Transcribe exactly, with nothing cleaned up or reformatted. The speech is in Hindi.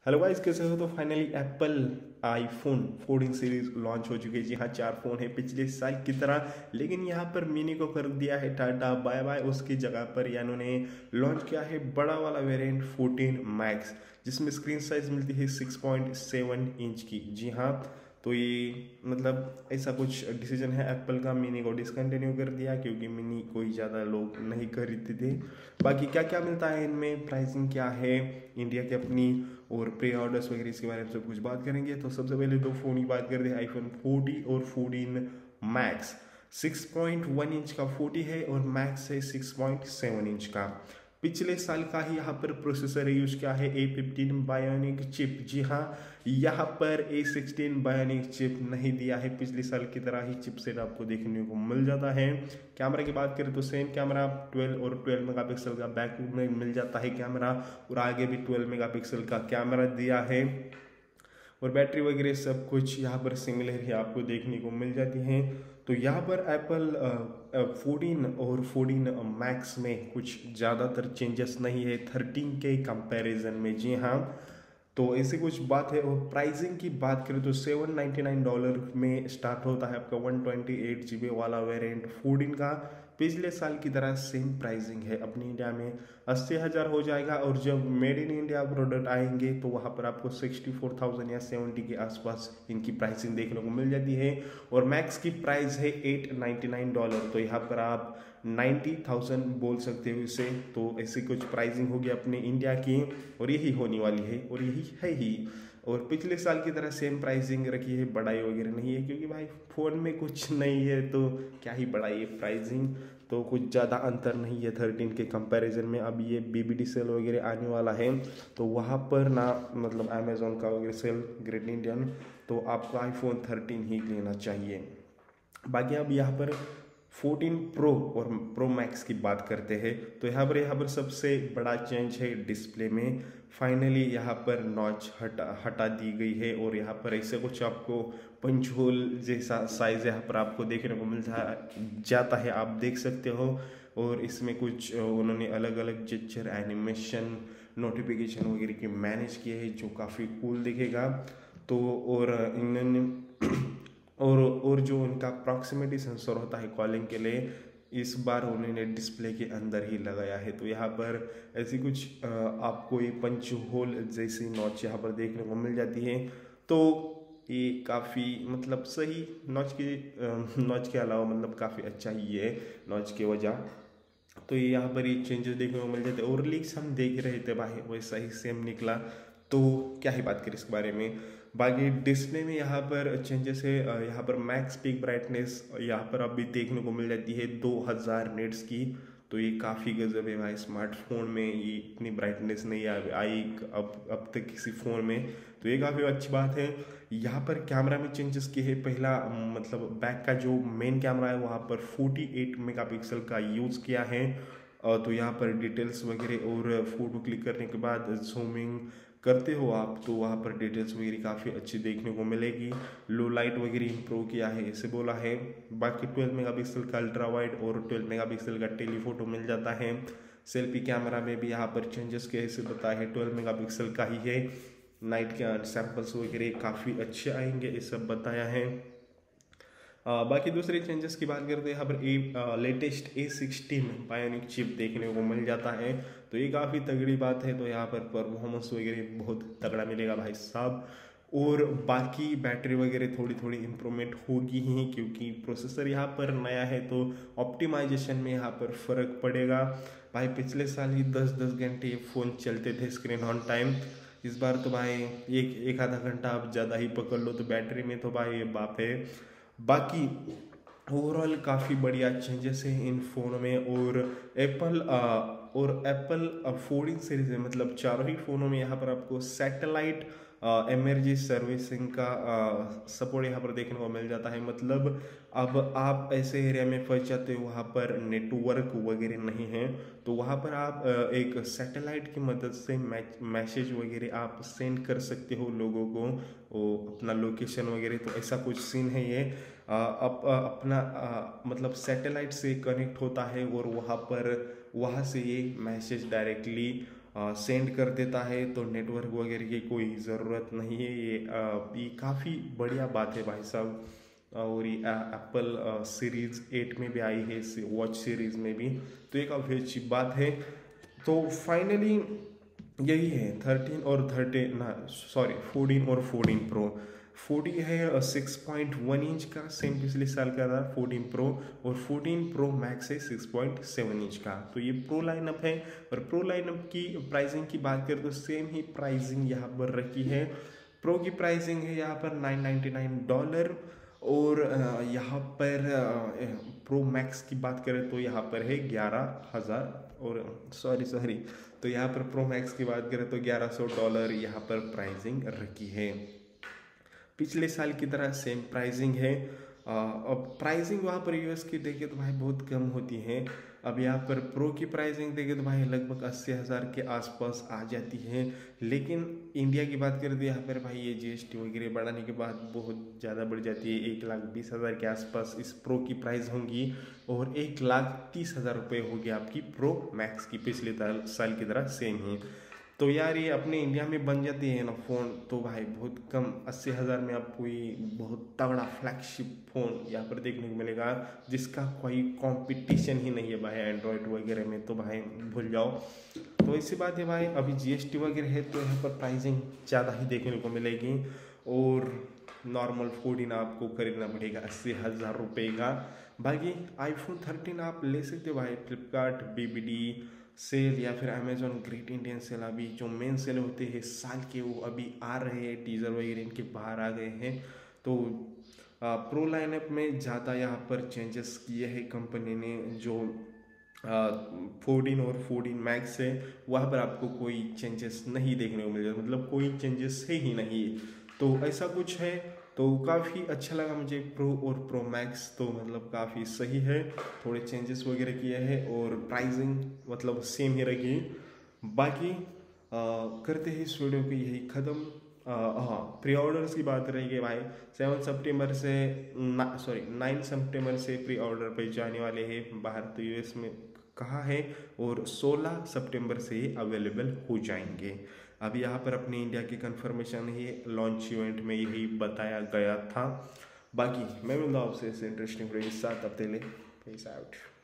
हेलो गाइस, कैसे हो? तो finally Apple iPhone fourteen series launch हो चुकी है। जी हाँ, चार फ़ोन है पिछले साल की तरह, लेकिन यहाँ पर मिनी को कर दिया है टाटा बाय बाय। उसकी जगह पर या उन्होंने लॉन्च किया है बड़ा वाला वेरिएंट फोर्टीन मैक्स, जिसमें स्क्रीन साइज मिलती है सिक्स पॉइंट सेवन इंच की। जी हाँ, तो ये मतलब ऐसा कुछ डिसीजन है एप्पल का। मिनी को डिसकंटिन्यू कर दिया क्योंकि मिनी कोई ज़्यादा लोग नहीं खरीदते थे। बाकी क्या क्या मिलता है इनमें, प्राइसिंग क्या है इंडिया की अपनी, और प्री ऑर्डर्स वगैरह इसके बारे में सब कुछ बात करेंगे। तो सबसे पहले दो फ़ोन की बात करते हैं, आईफोन फोर्टी और fourteen max. Six point one inch का फोर्टी है और मैक्स है सिक्स पॉइंट सेवन इंच का। पिछले साल का ही यहाँ पर प्रोसेसर यूज किया है ए फिफ्टीन बायोनिक चिप। जी हाँ, यहाँ पर ए सिक्सटीन बायोनिक चिप नहीं दिया है, पिछले साल की तरह ही चिपसेट आपको देखने को मिल जाता है। कैमरा की बात करें तो सेम कैमरा ट्वेल्व और ट्वेल्व मेगापिक्सल का बैक में मिल जाता है कैमरा, और आगे भी ट्वेल्व मेगापिक्सल का कैमरा दिया है। और बैटरी वगैरह सब कुछ यहाँ पर सिमिलर ही आपको देखने को मिल जाती हैं। तो यहाँ पर एप्पल फोर्टीन और फोर्टीन मैक्स में कुछ ज़्यादातर चेंजेस नहीं है थर्टीन के कंपैरिजन में। जी हाँ, तो ऐसी कुछ बात है। और प्राइसिंग की बात करें तो सेवन नाइन्टी नाइन डॉलर में स्टार्ट होता है आपका one twenty eight G B वाला वेरिएंट फोर्टीन का। पिछले साल की तरह सेम प्राइसिंग है, अपनी इंडिया में अस्सी हज़ार हो जाएगा। और जब मेड इन इंडिया प्रोडक्ट आएंगे तो वहाँ पर आपको सिक्सटी फोर थाउजेंड या सेवेंटी के आसपास इनकी प्राइसिंग देखने को मिल जाती है। और मैक्स की प्राइस है एट नाइन्टी नाइन डॉलर, तो यहाँ पर आप नाइन्टी थाउजेंड बोल सकते हो इसे। तो ऐसी कुछ प्राइसिंग होगी अपने इंडिया की, और यही होने वाली है और यही है ही। और पिछले साल की तरह सेम प्राइसिंग रखी है, बढ़ाई वगैरह नहीं है, क्योंकि भाई फ़ोन में कुछ नहीं है तो क्या ही बढ़ाई है प्राइसिंग। तो कुछ ज़्यादा अंतर नहीं है थर्टीन के कंपैरिजन में। अब ये बी बी डी सेल वगैरह आने वाला है, तो वहाँ पर ना मतलब अमेजोन का वगैरह सेल ग्रेट इंडियन, तो आपको आईफोन थर्टीन ही लेना चाहिए। बाकी अब यहाँ पर फोर्टीन प्रो और प्रो मैक्स की बात करते हैं, तो यहाँ पर यहाँ पर सबसे बड़ा चेंज है डिस्प्ले में। फाइनली यहाँ पर नॉच हटा हटा दी गई है, और यहाँ पर ऐसे कुछ आपको पंच होल जैसा साइज यहाँ पर आपको देखने को मिल जाता है, आप देख सकते हो। और इसमें कुछ उन्होंने अलग अलग जेस्चर एनिमेशन नोटिफिकेशन वगैरह की मैनेज किए हैं, जो काफ़ी कूल दिखेगा। तो और इन्होंने और और जो उनका प्रॉक्सिमिटी सेंसर होता है कॉलिंग के लिए, इस बार उन्होंने डिस्प्ले के अंदर ही लगाया है। तो यहाँ पर ऐसी कुछ आपको ये पंच होल जैसी नॉच यहाँ पर देखने को मिल जाती है। तो ये काफ़ी मतलब सही नॉच की नॉच के अलावा मतलब काफ़ी अच्छा ही है नॉच की वजह। तो ये यहाँ पर ये चेंजेस देखने को मिल जाते हैं, और लीक्स हम देख रहे थे भाई वैसा ही सेम निकला, तो क्या ही बात करें इसके बारे में। बाकी डिस्प्ले में यहाँ पर चेंजेस है, यहाँ पर मैक्स पीक ब्राइटनेस यहाँ पर अभी देखने को मिल जाती है दो हज़ार निट्स की। तो ये काफ़ी गजब है भाई, स्मार्टफोन में ये इतनी ब्राइटनेस नहीं आई अब अब तक किसी फ़ोन में, तो ये काफ़ी अच्छी बात है। यहाँ पर कैमरा में चेंजेस किए हैं, पहला मतलब बैक का जो मेन कैमरा है वहाँ पर फोर्टी एट मेगापिक्सल का यूज़ किया है। तो यहाँ पर डिटेल्स वगैरह और फोटो क्लिक करने के बाद जूमिंग करते हो आप, तो वहाँ पर डिटेल्स वगैरह काफ़ी अच्छी देखने को मिलेगी। लो लाइट वगैरह इम्प्रूव किया है इसे बोला है। बाकी ट्वेल्व मेगापिक्सल का अल्ट्रा वाइड और ट्वेल्व मेगापिक्सल का टेलीफोटो मिल जाता है। सेल्फी कैमरा में भी यहाँ पर चेंजेस के ऐसे बताया है, ट्वेल्व मेगापिक्सल का ही है। नाइट के सैंपल्स वगैरह काफ़ी अच्छे आएंगे, ये सब बताया है। आ, बाकी दूसरे चेंजेस की बात करते हैं, यहाँ पर a latest A sixteen bionic chip देखने को मिल जाता है, तो ये काफ़ी तगड़ी बात है। तो यहाँ पर परफॉर्मेंस वगैरह बहुत तगड़ा मिलेगा भाई साहब। और बाकी बैटरी वगैरह थोड़ी थोड़ी इम्प्रूवमेंट होगी ही, क्योंकि प्रोसेसर यहाँ पर नया है, तो ऑप्टिमाइजेशन में यहाँ पर फ़र्क पड़ेगा। भाई पिछले साल ही दस दस घंटे ये फ़ोन चलते थे स्क्रीन ऑन टाइम, इस बार तो भाई एक एक आधा घंटा आप ज़्यादा ही पकड़ लो, तो बैटरी में तो भाई बाप है। बाकी ओवरऑल काफ़ी बढ़िया चेंजेस हैं इन फ़ोनों में। और एप्पल और एप्पल फोर्टीन सीरीज में मतलब चारों ही फ़ोनों में यहाँ पर आपको सैटेलाइट इमरजेंसी सर्विसिंग का सपोर्ट यहाँ पर देखने को मिल जाता है। मतलब अब आप ऐसे एरिया में फंस जाते हो वहाँ पर नेटवर्क वगैरह नहीं है, तो वहाँ पर आप एक सैटेलाइट की मदद से मैसेज वगैरह आप सेंड कर सकते हो लोगों को, वो अपना लोकेशन वगैरह। तो ऐसा कुछ सीन है ये। अप, अपना आ, मतलब सैटेलाइट से कनेक्ट होता है, और वहाँ पर वहाँ से ये मैसेज डायरेक्टली सेंड कर देता है, तो नेटवर्क वगैरह की कोई ज़रूरत नहीं है। ये ये काफ़ी बढ़िया बात है भाई साहब। और ये एप्पल सीरीज़ एट में भी आई है, वॉच सीरीज़ में भी, तो ये काफ़ी अच्छी बात है। तो फाइनली यही है थर्टीन और थर्टीन ना सॉरी फोर्टीन और फोर्टीन प्रो। फोर्टीन है सिक्स पॉइंट वन इंच का, सेम पिछले साल का था फोर्टीन प्रो, और फोर्टीन प्रो मैक्स है सिक्स पॉइंट सेवन इंच का। तो ये प्रो लाइनअप है। और प्रो लाइनअप की प्राइसिंग की बात करें तो सेम ही प्राइसिंग यहाँ पर रखी है। प्रो की प्राइसिंग है यहाँ पर नाइन नाइन्टी नाइन डॉलर, और यहाँ पर प्रो मैक्स की बात करें तो यहाँ पर है ग्यारह हज़ार और सॉरी सॉरी तो यहाँ पर प्रो मैक्स की बात करें तो ग्यारह सौ डॉलर यहाँ पर प्राइसिंग रखी है। पिछले साल की तरह सेम प्राइसिंग है। अब प्राइसिंग वहाँ पर यूएस की देखें तो भाई बहुत कम होती है। अब यहाँ पर प्रो की प्राइसिंग देखें तो भाई लगभग अस्सी हज़ार के आसपास आ जाती है। लेकिन इंडिया की बात करें तो यहाँ पर भाई ये जीएसटी वगैरह बढ़ाने के बाद बहुत ज़्यादा बढ़ जाती है। एक लाख बीस हज़ार के आसपास इस प्रो की प्राइस होंगी, और एक लाख तीस हज़ार रुपये होगी आपकी प्रो मैक्स की, पिछले साल की तरह सेम ही। तो यार ये अपने इंडिया में बन जाती है ना फ़ोन, तो भाई बहुत कम अस्सी हज़ार में आपको ये बहुत तगड़ा फ्लैगशिप फ़ोन यहाँ पर देखने को मिलेगा, जिसका कोई कंपटीशन ही नहीं है भाई एंड्रॉयड वगैरह में। तो भाई भूल जाओ। तो ऐसी बात है भाई, अभी जीएसटी वगैरह है तो यहाँ पर प्राइसिंग ज़्यादा ही देखने को मिलेगी। और नॉर्मल फोर्टीन आपको खरीदना पड़ेगा अस्सी हज़ार रुपये का। बाकी आईफोन थर्टीन आप ले सकते हो भाई फ्लिपकार्ट बीबीडी सेल या फिर अमेजोन ग्रेट इंडियन सेल। अभी जो मेन सेल होते हैं साल के वो अभी आ रहे हैं, टीजर वगैरह इनके बाहर आ गए हैं। तो प्रो लाइनअप में ज़्यादा यहाँ पर चेंजेस किए हैं कंपनी ने। जो फोर्टीन और फोर्टीन मैक्स है वहाँ पर आपको कोई चेंजेस नहीं देखने को मिलेगा, मतलब कोई चेंजेस है ही नहीं। तो ऐसा कुछ है, तो काफ़ी अच्छा लगा मुझे प्रो और प्रो मैक्स, तो मतलब काफ़ी सही है। थोड़े चेंजेस वगैरह किए हैं और प्राइसिंग मतलब सेम ही रखी। बाकी आ, करते हैं इस वीडियो को यही ख़त्म। हाँ, प्री ऑर्डर्स की बात रहेगी भाई, सेवन सितंबर से ना सॉरी नाइन सितंबर से प्री ऑर्डर पे जाने वाले हैं बाहर, तो यूएस में कहा है, और सोलह सितंबर से ही अवेलेबल हो जाएंगे। अभी यहाँ पर अपने इंडिया की कंफर्मेशन ही लॉन्च इवेंट में यही बताया गया था। बाकी मैं मिलता हूँ आपसे इस इंटरेस्टिंग वीडियो के साथ, अब तक के लिए पीस आउट।